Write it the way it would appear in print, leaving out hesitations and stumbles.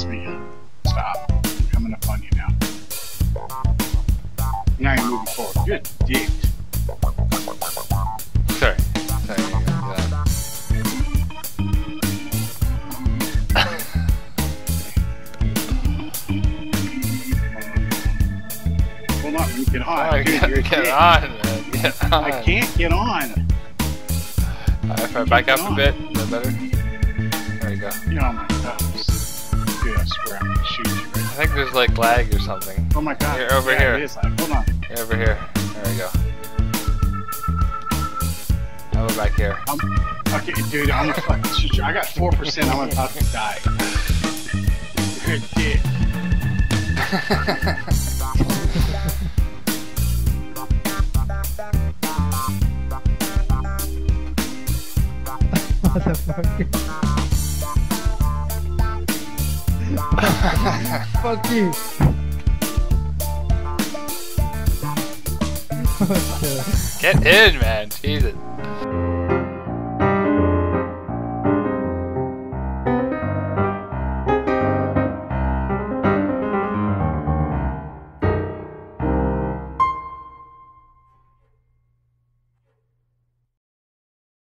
me yet. Stop. I'm coming up on you now. Now you're moving forward. You're a dick. Sorry. Sorry, you gotta do that. Hold on, you get on. Oh, Dude, you're a get dick. on, man. Get on. I can't get on. If I back up a bit, is that better? There you go. You're on my toes. Dude, I swear I'm gonna shoot you right I think there's like lag or something. now. Oh my god. You're over yeah, here. It is like, hold on. You're over here. There we go. How about back here? Okay, dude, I'm gonna fucking shoot you. I got 4%. I'm about to die. You're a dick. Motherfucker. Fuck you. Get in, man. Jesus.